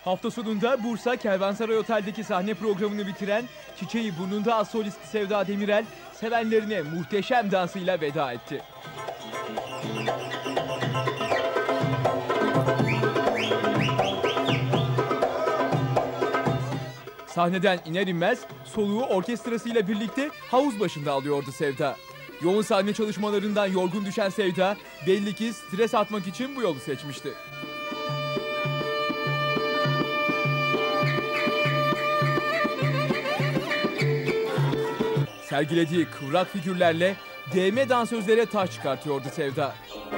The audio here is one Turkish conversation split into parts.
Hafta sonunda Bursa Kervansaray Otel'deki sahne programını bitiren Çiçeği Burnunda az solisti Sevda Demirel, sevenlerine muhteşem dansıyla veda etti. Sahneden iner inmez soluğu orkestrasıyla birlikte havuz başında alıyordu Sevda. Yoğun sahne çalışmalarından yorgun düşen Sevda belli ki stres atmak için bu yolu seçmişti. Sergilediği kıvrak figürlerle değme dansözlere taş çıkartıyordu Sevda.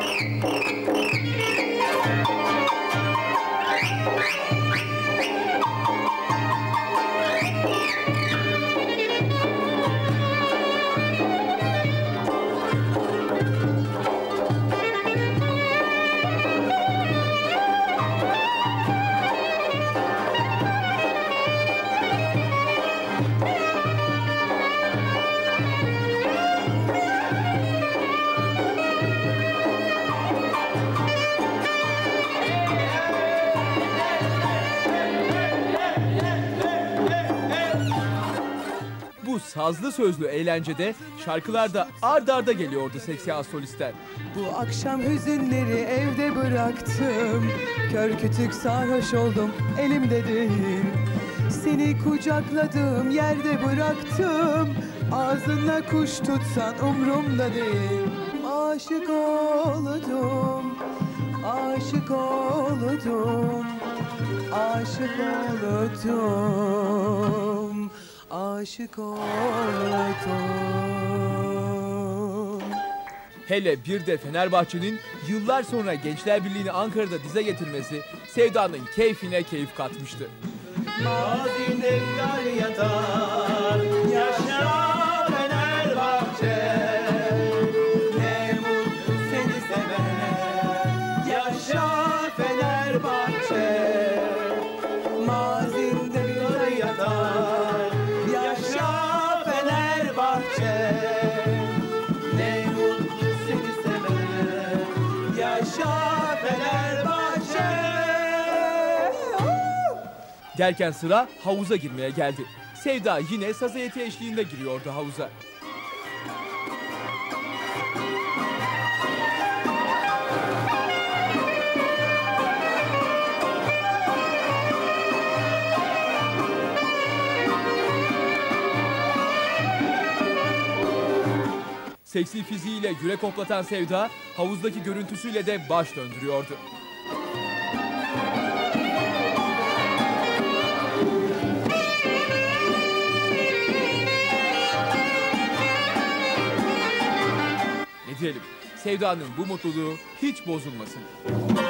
Bu sazlı sözlü eğlencede şarkılar da ard arda geliyordu seksi az solistler. Bu akşam hüzünleri evde bıraktım. Kör kütük sarhoş oldum, elimde değil. Seni kucakladığım yerde bıraktım. Ağzınla kuş tutsan umrumda değil. Aşık oldum, aşık oldum, aşık oldum, aşık oldum. Hele bir de Fenerbahçe'nin yıllar sonra Gençler Birliği'ni Ankara'da dize getirmesi Sevda'nın keyfine keyif katmıştı. Mazinde yar yatar, yaşa Fenerbahçe. Ne mutlu seni seven, yaşa Fenerbahçe. Mazinde yar yatar, yaşa Fenerbahçe. Ne mutlu seni seven, yaşa Fenerbahçe. Derken sıra havuza girmeye geldi. Sevda yine saz heyeti eşliğinde giriyordu havuza. Seksi fiziğiyle yürek hoplatan Sevda, havuzdaki görüntüsüyle de baş döndürüyordu. Ne diyelim, Sevda'nın bu mutluluğu hiç bozulmasın.